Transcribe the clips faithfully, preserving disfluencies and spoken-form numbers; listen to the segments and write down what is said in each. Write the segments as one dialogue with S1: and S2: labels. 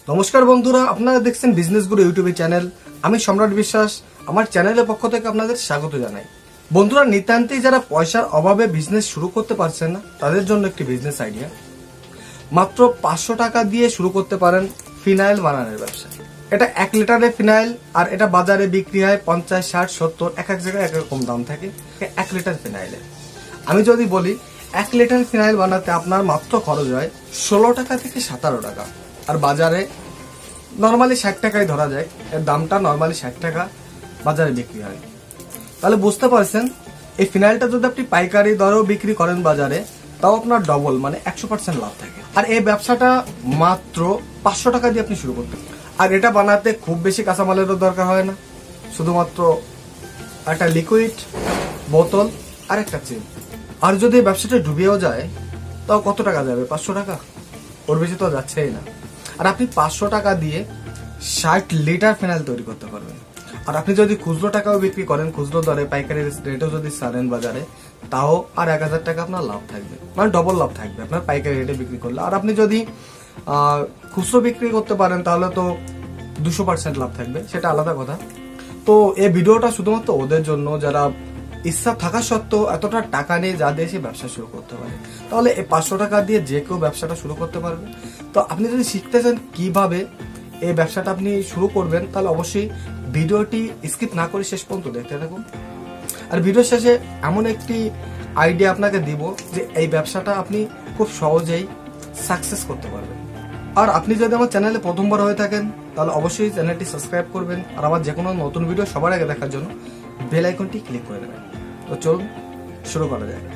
S1: নমস্কার বন্ধুরা, আপনারা দেখছেন বিজনেস গুরু ইউটিউব চ্যানেল। আমি সম্রাট বিশ্বাস, আমার চ্যানেলের পক্ষ থেকে আপনাদের স্বাগত জানাই। বন্ধুরা, নিতান্তই যারা পয়সার অভাবে বিজনেস শুরু করতে পারছেন না, তাদের জন্য একটি বিজনেস আইডিয়া। মাত্র পাঁচশো টাকা দিয়ে শুরু করতে পারেন ফিনাইল বানানোর ব্যবসা। এটা এক লিটারের ফিনাইল, আর এটা বাজারে বিক্রি হয় পঞ্চাশ, ষাট, সত্তর, এক এক জায়গায় এক রকম দাম থাকে এক লিটার ফিনাইলে। আমি যদি বলি এক লিটার ফিনাইল বানাতে আপনার মাত্র খরচ হয় ষোলো টাকা থেকে সতেরো টাকা, আর বাজারে নর্মালি ষাট টাকায় ধরা যায়। এর দামটা নর্মালি ষাট টাকা বাজারে বিক্রি হয়। তাহলে বুঝতে পারছেন, এই ফিনাইলটা যদি আপনি পাইকারি দরেও বিক্রি করেন বাজারে, তাও আপনার ডবল মানে একশো পার্সেন্ট লাভ থাকে। আর এই ব্যবসাটা মাত্র পাঁচশো টাকা দিয়ে আপনি শুরু করতে পারেন। আর এটা বানাতে খুব বেশি কাঁচামালেরও দরকার হয় না, শুধুমাত্র একটা লিকুইড, বোতল আর একটা চেন। আর যদি এই ব্যবসাটা ডুবেও যায়, তাও কত টাকা যাবে? পাঁচশো টাকা, ওর বেশি তো যাচ্ছেই না। আর আপনি পাঁচশো টাকা দিয়ে ষাট লিটার ফিনাইল তৈরি করতে পারবেন। আর আপনি যদি খুচরো টাকাও বিক্রি করেন, খুচরো দরে পাইকারি রেটেও যদি ছাড়েন বাজারে, তাও আর এক হাজার টাকা আপনার লাভ থাকবে, মানে ডবল লাভ থাকবে আপনার পাইকারি রেটে বিক্রি করলে। আর আপনি যদি খুচরো বিক্রি করতে পারেন, তাহলে তো দুশো পার্সেন্ট লাভ থাকবে, সেটা আলাদা কথা। তো এই ভিডিওটা শুধুমাত্র ওদের জন্য যারা ইচ্ছা থাকা সত্ত্বেও এতটা টাকা নিয়ে যা দিয়ে সে ব্যবসা শুরু করতে পারে। তাহলে এই পাঁচশো টাকা দিয়ে যে কেউ ব্যবসাটা শুরু করতে পারবে। তো আপনি যদি শিখতে চান কিভাবে এই ব্যবসাটা আপনি শুরু করবেন, তাহলে অবশ্যই ভিডিওটি স্কিপ না করে শেষ পর্যন্ত দেখতে থাকুন। আর ভিডিও শেষে এমন একটি আইডিয়া আপনাকে দিব যে এই ব্যবসাটা আপনি খুব সহজেই সাকসেস করতে পারবেন। আর আপনি যদি আমার চ্যানেলে প্রথমবার হয়ে থাকেন, তাহলে অবশ্যই চ্যানেলটি সাবস্ক্রাইব করবেন। আর আমার যে কোনো নতুন ভিডিও সবার আগে দেখার জন্য বেল আইকনটি ক্লিক করে দেবেন। তো চলুন শুরু করা যায়।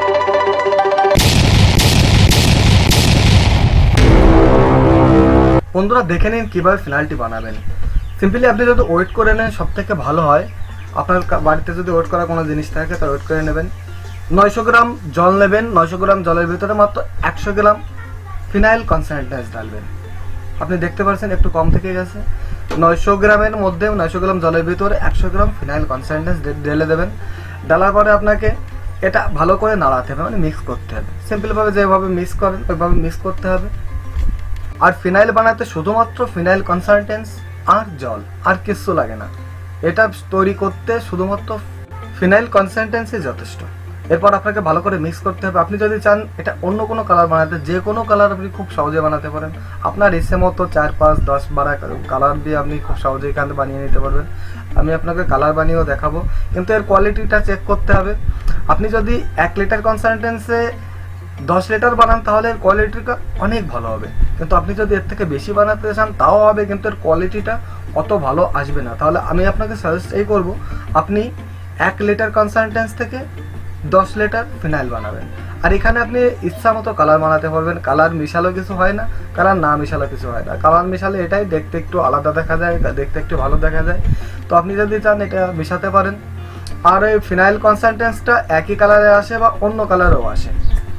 S1: বন্ধুরা, দেখে নিন কিভাবে ফিনাইলটি বানাবেন। সিম্পলি আপনি যদি ওয়েট করে নেন, সব থেকে ভালো হয়। আপনার বাড়িতে যদি ওয়েট করা কোনো জিনিস থাকে, তাহলে ওয়েট করে নেবেন। নয়শো গ্রাম জল নেবেন। নয়শো গ্রাম জলের ভিতরে মাত্র একশো গ্রাম ফিনাইল কনসেন্ট্রেট ঢালবেন। আপনি দেখতে পাচ্ছেন একটু কম থেকে গেছে। নয়শো গ্রামের মধ্যে নয়শো গ্রাম জলের ভিতরে একশো গ্রাম ফিনাইল কনসেন্ট্রেট ঢেলে দেবেন। ডালার পরে আপনাকে এটা ভালো করে নাড়াতে হবে, মানে মিক্স করতে হবে। সিম্পলভাবে যেভাবে মিক্স করেন ওইভাবে মিক্স করতে হবে। আর ফিনাইল বানাতে শুধুমাত্র ফিনাইল কনসেন্ট্রেট আর জল, আর কিছু লাগে না। এটা তৈরি করতে শুধুমাত্র ফিনাইল কনসেন্ট্রেটই যথেষ্ট। এরপর আপনাকে ভালো করে মিক্স করতে হবে। আপনি যদি চান এটা অন্য কোনো কালার বানাতে, যে কোনো কালার আপনি খুব সহজে বানাতে পারেন। আপনার ইচ্ছে মতো চার, পাঁচ, দশ, বারো কালার দিয়ে আপনি খুব সহজে এখানে বানিয়ে নিতে পারবেন। আমি আপনাকে কালার বানিয়েও দেখাবো, কিন্তু এর কোয়ালিটিটা চেক করতে হবে। আপনি যদি এক লিটার কনসেন্ট্রেটে দশ লিটার বানান, তাহলে এর কোয়ালিটিটা অনেক ভালো হবে। কিন্তু আপনি যদি এর থেকে বেশি বানাতে চান, তাও হবে, কিন্তু এর কোয়ালিটিটা অত ভালো আসবে না। তাহলে আমি আপনাকে সাজেস্ট এই করবো, আপনি এক লিটার কনসেন্ট্রেট থেকে দশ লিটার ফিনাইল বানাবেন। আর এখানে আপনি ইচ্ছা মতো কালার বানাতে পারবেন। কালার মিশালেও কিছু হয় না, কালার না মিশালেও কিছু হয় না। কালার মিশালে এটাই দেখতে একটু আলাদা দেখা যায়, দেখতে একটু ভালো দেখা যায়। তো আপনি যদি চান এটা মিশাতে পারেন। আর এই ফিনাইল কনসেন্ট্রেটটা একই কালারে আসে বা অন্য কালারেও আসে,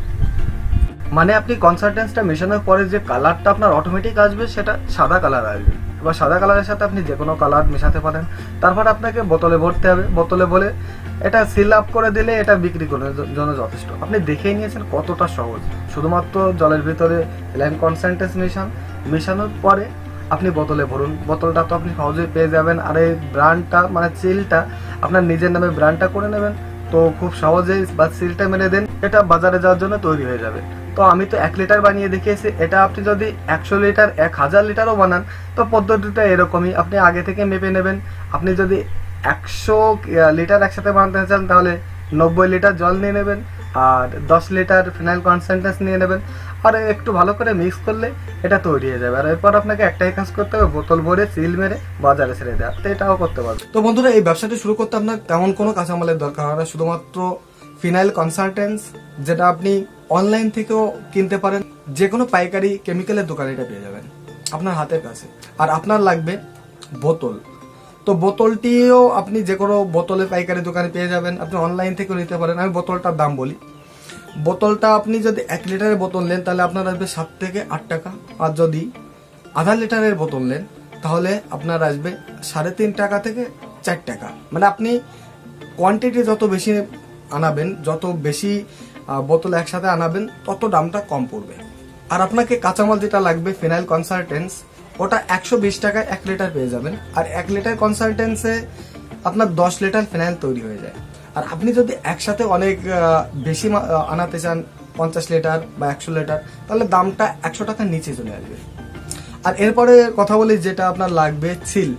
S1: মানে আপনি কনসেন্ট্রেটটা মেশানোর পরে যে কালারটা আপনার অটোমেটিক আসবে, সেটা সাদা কালার আসবে। এবার সাদা কালারের সাথে আপনি যে কোনো কালার মেশাতে পারেন। তারপর আপনাকে বোতলে ভরতে হবে। বোতলে ভরে এটা সিল আপ করে দিলে এটা বিক্রি করার জন্য যথেষ্ট। আপনি দেখেই নিয়েছেন কতটা সহজ। শুধুমাত্র জলের ভিতরে ফিনাইল কনসেন্ট্রেট মেশান, মেশানোর পরে আপনি বোতলে ভরুন। বোতলটা তো আপনি সহজেই পেয়ে যাবেন। আর এই ব্র্যান্ডটা মানে সিলটা আপনার নিজের নামে ব্র্যান্ডটা করে নেবেন। তো খুব সহজেই বা সিলটা মেরে দেন, এটা বাজারে যাওয়ার জন্য তৈরি হয়ে যাবে। তো আমি তো এক লিটার বানিয়ে দেখিয়েছি। এটা আপনি যদি একশো লিটার, এক হাজার লিটারও বানান, তো পদ্ধতিটা এরকমই। আপনি আগে থেকে মেপে নেবেন। আপনি যদি একশো লিটার একসাথে বানাতে চান, তাহলে নব্বই লিটার জল নিয়ে নেবেন, আর দশ লিটার ফিনাইল কনসেন্ট্রেট নিয়ে নেবেন। আর একটু ভালো করে মিক্স করলে এটা তৈরি হয়ে যাবে। আর এরপর আপনাকে একটাই কাজ করতে হবে, বোতল ভরে সিল মেরে বাজারে ছেড়ে দেওয়া। তো এটাও করতে পারবে। তো বন্ধুরা, এই ব্যবসাটি শুরু করতে আপনার তেমন কোনো কাঁচামালের দরকার হয় না, শুধুমাত্র ফিনাইল কনসেন্ট্রেট, যেটা আপনি অনলাইন থেকেও কিনতে পারেন। যে কোনো পাইকারি কেমিক্যালের দোকানে এটা পেয়ে যাবেন আপনার হাতের কাছে। আর আপনার লাগবে বোতল। তো বোতলটিও আপনি যে কোনো বোতলের পাইকারি দোকানে পেয়ে যাবেন, আপনি অনলাইন থেকেও নিতে পারেন। আমি বোতলটার দাম বলি। বোতলটা আপনি যদি এক লিটারের বোতল নেন, তাহলে আপনার আসবে সাত থেকে আট টাকা। আর যদি আধা লিটারের বোতল নেন, তাহলে আপনার আসবে সাড়ে তিন টাকা থেকে চার টাকা। মানে আপনি কোয়ান্টিটি যত বেশি আনাবেন, যত বেশি বোতল একসাথে আনাবেন, তত দামটা কম পড়বে। আর আপনাকে কাঁচামাল যেটা লাগবে ফিনাইল কনসেন্ট্রেট, ওটা একশো বিশ টাকায় এক লিটার পেয়ে যাবেন। আর এক লিটার কনসালটেন্সে আপনার দশ লিটার ফিনাইল তৈরি হয়ে যায়। আর আপনি যদি একসাথে অনেক বেশি আনাতে চান, পঞ্চাশ লিটার বা একশো লিটার, তাহলে দামটা একশো টাকার নিচে চলে আসবে। আর এরপরে কথা বলি যেটা আপনার লাগবে, সিল।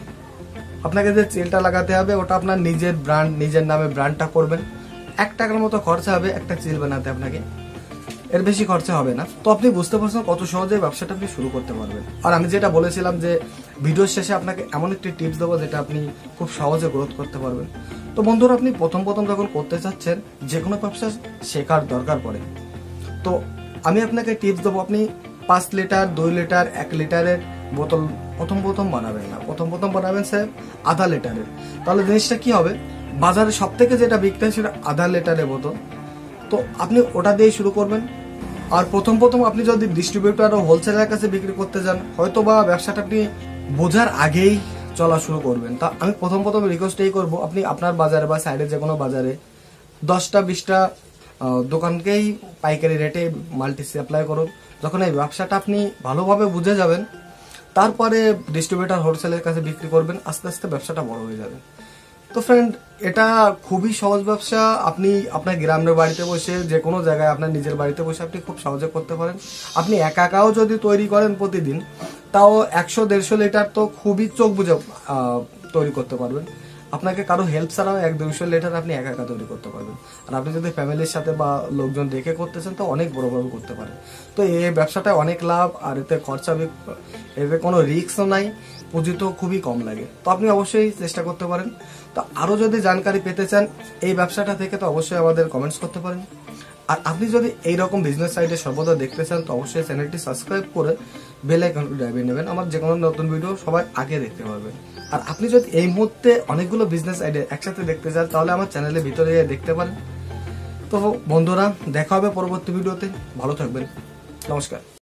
S1: আপনাকে যে সিলটা লাগাতে হবে ওটা আপনার নিজের ব্র্যান্ড, নিজের নামে ব্র্যান্ডটা করবেন। এক টাকার মতো খরচা হবে একটা সিল বানাতে আপনাকে, এর বেশি খরচা হবে না। তো আপনি বুঝতে পারছেন কত সহজে ব্যবসাটা আপনি শুরু করতে পারবেন। আর আমি যেটা বলেছিলাম যে ভিডিওর শেষে আপনাকে এমন একটি টিপস দেবো যেটা আপনি খুব সহজে গ্রোথ করতে পারবেন। তো বন্ধুরা, আপনি প্রথম প্রথম যখন করতে চাচ্ছেন, যে কোনো ব্যবসা শেখার দরকার পড়ে। তো আমি আপনাকে টিপস দেবো, আপনি পাঁচ লিটার, দুই লিটার, এক লিটারের বোতল প্রথম প্রথম বানাবেন না। প্রথম প্রথম বানাবেন স্যার আধা লিটারের। তাহলে জিনিসটা কি হবে, বাজারে সব থেকে যেটা বিকতে হয় সেটা আধা লিটারের বোতল। তো আপনি ওটা দিয়ে শুরু করবেন। আর প্রথম প্রথম আপনি যদি ডিস্ট্রিবিউটর ও হোলসেলের কাছে বিক্রি করতে যান, হয়তো বা ব্যবসাটা আপনি বোঝার আগেই চলা শুরু করবেন। তা আমি প্রথম প্রথম রিকোয়েস্ট এই করবো, আপনি আপনার বাজারে বা সাইডে যে কোনো বাজারে দশটা বিশটা দোকানকেই পাইকারি রেটে মাল্টি সাপ্লাই করুন। যখন এই ব্যবসাটা আপনি ভালোভাবে বুঝে যাবেন, তারপরে ডিস্ট্রিবিউটর হোলসেলের কাছে বিক্রি করবেন। আস্তে আস্তে ব্যবসাটা বড় হয়ে যাবে। তো ফ্রেন্ড, এটা খুবই সহজ ব্যবসা। আপনি আপনার গ্রামের বাড়িতে বসে, যে কোনো জায়গায় আপনার নিজের বাড়িতে বসে আপনি খুব সহজে করতে পারেন। আপনি একা একাও যদি তৈরি করেন প্রতিদিন, তাও একশো দেড়শো লিটার তো খুবই চোখ বুঝে তৈরি করতে পারবেন। আপনাকে কারো হেল্প ছাড়াও এক দুইশো লিটার আপনি একা একা তৈরি করতে পারবেন। আর আপনি যদি ফ্যামিলির সাথে বা লোকজন রেখে করতেছেন, তো অনেক বড়ভাবে করতে পারেন। তো এই ব্যবসাটায় অনেক লাভ, আর এতে খরচা, এতে কোনো রিস্কও নাই, পুঁজি তো খুবই কম লাগে। তো আপনি অবশ্যই চেষ্টা করতে পারেন। তো আরো যদি জানকারি পেতে চান এই ব্যবসাটা থেকে, তো অবশ্যই আমাদের কমেন্টস করতে পারেন। আর আপনি যদি এইরকম বিজনেস সাইটে সর্বদা দেখতে চান, তো অবশ্যই চ্যানেলটি সাবস্ক্রাইব করে বেল আইকনটি দাবিয়ে নেবেন। আমার যে কোনো নতুন ভিডিও সবাই আগে দেখতে পারবেন। আর আপনি যদি এই মুহূর্তে অনেকগুলো বিজনেস আইডিয়া একসাথে দেখতে চান, তাহলে আমার চ্যানেলের ভিতরে দেখতে পারেন। তো বন্ধুরা, দেখা হবে পরবর্তী ভিডিওতে। ভালো থাকবেন। নমস্কার।